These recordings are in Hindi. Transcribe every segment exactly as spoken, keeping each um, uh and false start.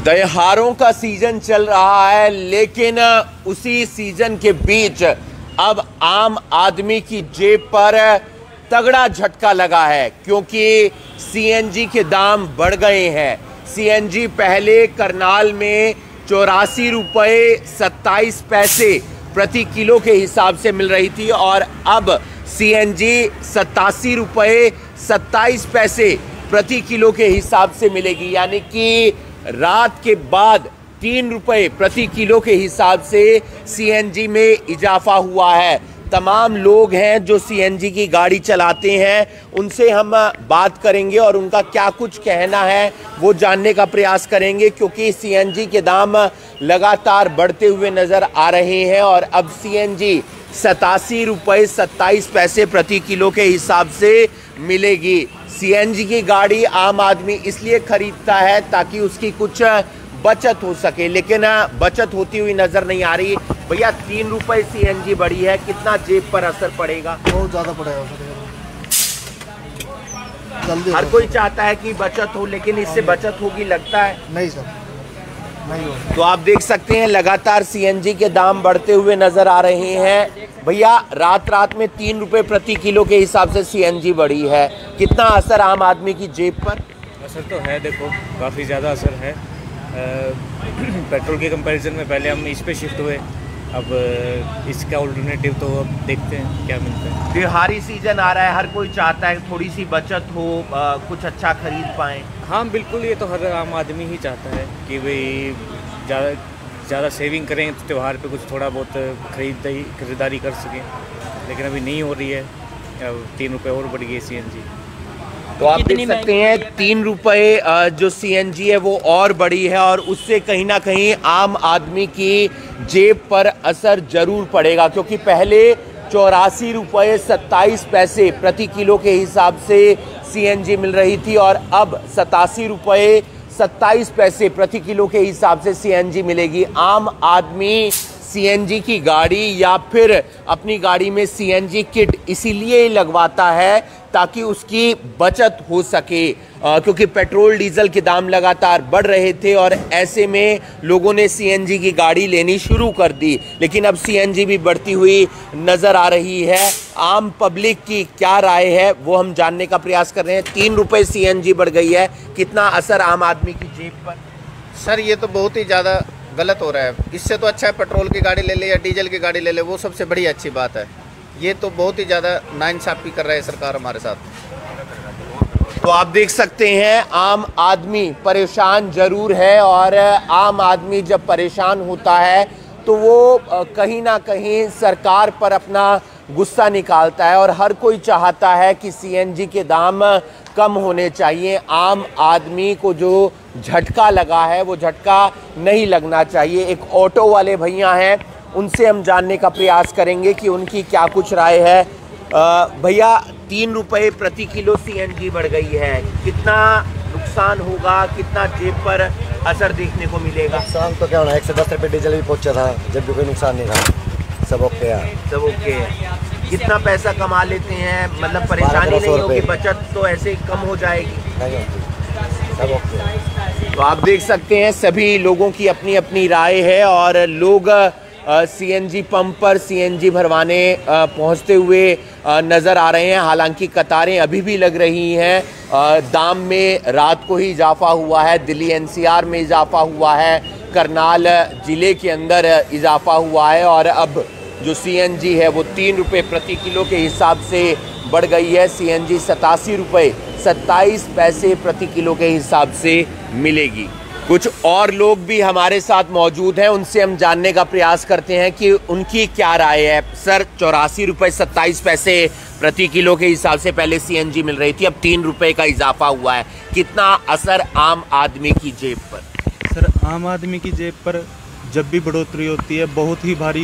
त्योहारों का सीजन चल रहा है, लेकिन उसी सीजन के बीच अब आम आदमी की जेब पर तगड़ा झटका लगा है, क्योंकि सीएनजी के दाम बढ़ गए हैं। सीएनजी पहले करनाल में चौरासी रुपये सत्ताईस पैसे प्रति किलो के हिसाब से मिल रही थी और अब सीएनजी सत्तासी रुपये सत्ताईस पैसे प्रति किलो के हिसाब से मिलेगी, यानी कि रात के बाद तीन रुपये प्रति किलो के हिसाब से सीएनजी में इजाफा हुआ है। तमाम लोग हैं जो सीएनजी की गाड़ी चलाते हैं, उनसे हम बात करेंगे और उनका क्या कुछ कहना है वो जानने का प्रयास करेंगे, क्योंकि सीएनजी के दाम लगातार बढ़ते हुए नज़र आ रहे हैं और अब सीएनजी सतासी रुपये सत्ताईस पैसे प्रति किलो के हिसाब से मिलेगी। सीएनजी की गाड़ी आम आदमी इसलिए खरीदता है ताकि उसकी कुछ बचत हो सके, लेकिन बचत होती हुई नजर नहीं आ रही। भैया, तीन रुपए सीएनजी बढ़ी है, कितना जेब पर असर पड़ेगा? बहुत ज्यादा पड़ेगा सर। हर कोई चाहता है कि बचत हो, लेकिन इससे बचत होगी लगता है नहीं सर, नहीं हो। तो आप देख सकते हैं लगातार सीएनजी के दाम बढ़ते हुए नजर आ रहे हैं। भैया, रात रात में तीन रुपए प्रति किलो के हिसाब से सीएनजी बढ़ी है, कितना असर आम आदमी की जेब पर? असर तो है, देखो काफ़ी ज़्यादा असर है। पेट्रोल के कंपैरिजन में पहले हम इस पे शिफ्ट हुए, अब इसका अल्टरनेटिव तो अब देखते हैं क्या मिलता है। त्योहारी सीजन आ रहा है, हर कोई चाहता है थोड़ी सी बचत हो, आ, कुछ अच्छा खरीद पाएँ। हाँ बिल्कुल, ये तो हर आम आदमी ही चाहता है कि भाई ज़्यादा ज़्यादा सेविंग करें तो त्यौहार पे कुछ थोड़ा बहुत खरीदारी खरीदारी कर सकें, लेकिन अभी नहीं हो रही है। अब तीन रुपये और बढ़ गई सीएनजी। तो आप देख सकते हैं तीन रुपये जो सीएनजी है वो और बढ़ी है और उससे कहीं ना कहीं आम आदमी की जेब पर असर जरूर पड़ेगा, क्योंकि पहले चौरासी रुपये सत्ताईस पैसे प्रति किलो के हिसाब से सीएनजी मिल रही थी और अब सतासी रुपये सत्ताईस पैसे प्रति किलो के हिसाब से सीएनजी मिलेगी। आम आदमी सीएनजी की गाड़ी या फिर अपनी गाड़ी में सीएनजी किट इसीलिए लगवाता है ताकि उसकी बचत हो सके, आ, क्योंकि पेट्रोल डीजल के दाम लगातार बढ़ रहे थे और ऐसे में लोगों ने सीएनजी की गाड़ी लेनी शुरू कर दी, लेकिन अब सीएनजी भी बढ़ती हुई नज़र आ रही है। आम पब्लिक की क्या राय है वो हम जानने का प्रयास कर रहे हैं। तीन रुपये सीएनजी बढ़ गई है, कितना असर आम आदमी की जेब पर? सर, ये तो बहुत ही ज़्यादा गलत हो रहा है। इससे तो अच्छा है पेट्रोल की गाड़ी ले ले या डीजल की गाड़ी ले ले, वो सबसे बड़ी अच्छी बात है। ये तो बहुत ही ज़्यादा नाइंसाफ़ी कर रहा है सरकार हमारे साथ। तो आप देख सकते हैं आम आदमी परेशान जरूर है और आम आदमी जब परेशान होता है तो वो कहीं ना कहीं सरकार पर अपना गुस्सा निकालता है और हर कोई चाहता है कि सीएनजी के दाम कम होने चाहिए। आम आदमी को जो झटका लगा है वो झटका नहीं लगना चाहिए। एक ऑटो वाले भैया हैं, उनसे हम जानने का प्रयास करेंगे कि उनकी क्या कुछ राय है। भैया, तीन रुपये प्रति किलो सीएनजी बढ़ गई है, कितना नुकसान होगा, कितना जेब पर असर देखने को मिलेगा? नुकसान तो क्या होना, एक सौ दस रुपये डीजल भी पहुँचा था, जब भी कोई नुकसान नहीं था। सब ओके है, सब ओके है। कितना पैसा कमा लेते हैं, मतलब परेशानी नहीं होगी, बचत तो ऐसे कम हो जाएगी? नहीं होती, सब ओके। तो आप देख सकते हैं सभी लोगों की अपनी अपनी राय है और लोग सीएनजी पंप पर सीएनजी भरवाने पहुंचते हुए नज़र आ रहे हैं। हालांकि कतारें अभी भी लग रही हैं। दाम में रात को ही इजाफा हुआ है, दिल्ली एनसीआर में इजाफा हुआ है, करनाल ज़िले के अंदर इजाफा हुआ है और अब जो सीएनजी है वो तीन रुपये प्रति किलो के हिसाब से बढ़ गई है। सीएनजी सतासी रुपये सत्ताईस पैसे प्रति किलो के हिसाब से मिलेगी। कुछ और लोग भी हमारे साथ मौजूद हैं, उनसे हम जानने का प्रयास करते हैं कि उनकी क्या राय है। सर, चौरासी रुपये सत्ताईस पैसे प्रति किलो के हिसाब से पहले सीएनजी मिल रही थी, अब तीन रुपये का इजाफा हुआ है, कितना असर आम आदमी की जेब पर? सर, आम आदमी की जेब पर जब भी बढ़ोतरी होती है बहुत ही भारी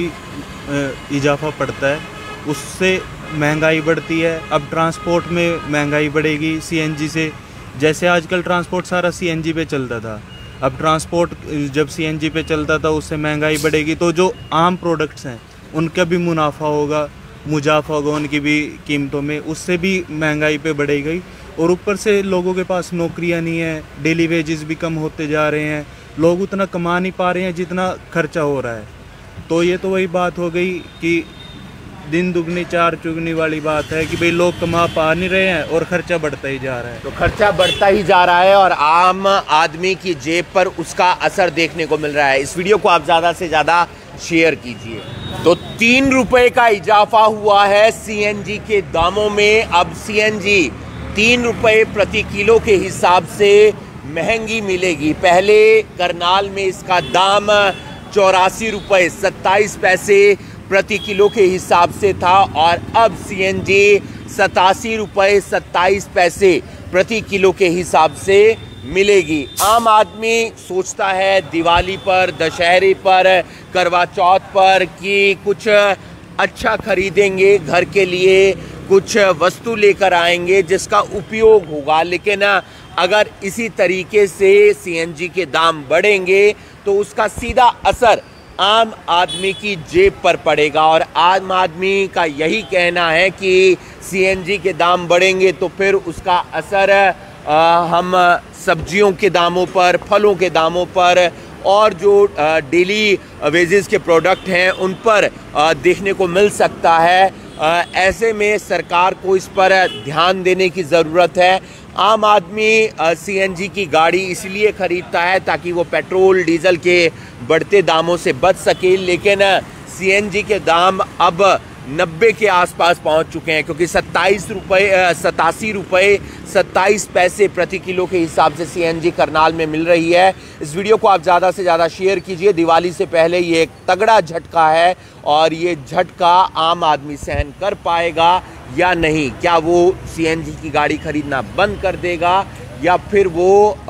इजाफा पड़ता है, उससे महंगाई बढ़ती है। अब ट्रांसपोर्ट में महंगाई बढ़ेगी सीएनजी से, जैसे आजकल ट्रांसपोर्ट सारा सीएनजी पे चलता था, अब ट्रांसपोर्ट जब सीएनजी पे चलता था उससे महंगाई बढ़ेगी, तो जो आम प्रोडक्ट्स हैं उनका भी मुनाफा होगा, मुजाफा होगा उनकी भी कीमतों में, उससे भी महंगाई पे बढ़ेगी। और ऊपर से लोगों के पास नौकरियां नहीं है, डेली वेजेस भी कम होते जा रहे हैं, लोग उतना कमा नहीं पा रहे हैं जितना खर्चा हो रहा है। तो ये तो वही बात हो गई कि दिन दुगनी चार चुगनी वाली बात है कि भाई लोग कमा पा नहीं रहे हैं और खर्चा बढ़ता ही जा रहा है। तो खर्चा बढ़ता ही जा रहा है और आम आदमी की जेब पर उसका असर देखने को मिल रहा है। इस वीडियो को आप ज़्यादा से ज़्यादा शेयर कीजिए। तो तीन रुपए का इजाफा हुआ है सीएनजी के दामों में। अब सीएनजी तीन रुपए प्रति किलो के हिसाब से महंगी मिलेगी। पहले करनाल में इसका दाम चौरासी रुपये सत्ताईस पैसे प्रति किलो के हिसाब से था और अब सीएनजी सतासी रुपये सत्ताईस पैसे प्रति किलो के हिसाब से मिलेगी। आम आदमी सोचता है दिवाली पर, दशहरे पर, करवा चौथ पर कि कुछ अच्छा खरीदेंगे, घर के लिए कुछ वस्तु लेकर आएंगे जिसका उपयोग होगा, लेकिन अगर इसी तरीके से सीएनजी के दाम बढ़ेंगे तो उसका सीधा असर आम आदमी की जेब पर पड़ेगा। और आम आदमी का यही कहना है कि सीएनजी के दाम बढ़ेंगे तो फिर उसका असर आ, हम सब्जियों के दामों पर, फलों के दामों पर और जो डेली वेजेस के प्रोडक्ट हैं उन पर आ, देखने को मिल सकता है। आ, ऐसे में सरकार को इस पर ध्यान देने की ज़रूरत है। आम आदमी सीएनजी की गाड़ी इसलिए ख़रीदता है ताकि वो पेट्रोल डीजल के बढ़ते दामों से बच सके, लेकिन सीएनजी के दाम अब नब्बे के आसपास पहुंच चुके हैं क्योंकि सत्ताईस रुपये सतासी रुपये सत्ताईस पैसे प्रति किलो के हिसाब से सीएनजी करनाल में मिल रही है। इस वीडियो को आप ज़्यादा से ज़्यादा शेयर कीजिए। दिवाली से पहले ये एक तगड़ा झटका है और ये झटका आम आदमी सहन कर पाएगा या नहीं। क्या वो सीएनजी की गाड़ी खरीदना बंद कर देगा या फिर वो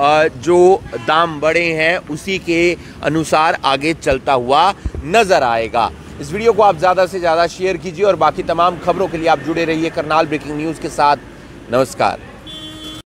जो दाम बढ़े हैं उसी के अनुसार आगे चलता हुआ नज़र आएगा। इस वीडियो को आप ज़्यादा से ज़्यादा शेयर कीजिए और बाकी तमाम खबरों के लिए आप जुड़े रहिए करनाल ब्रेकिंग न्यूज़ के साथ। नमस्कार।